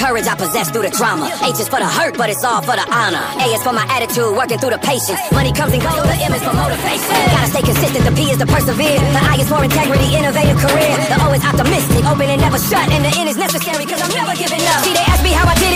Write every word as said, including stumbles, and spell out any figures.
courage I possess through the trauma. H is for the hurt, but it's all for the honor. A is for my attitude, working through the patience. Money comes and goes, the M is for motivation. Gotta stay consistent, the P is to persevere. The I is for integrity, innovative career. The O is optimistic, open and never shut. And the N is necessary, cause I'm never giving up. See, they ask me how I did it.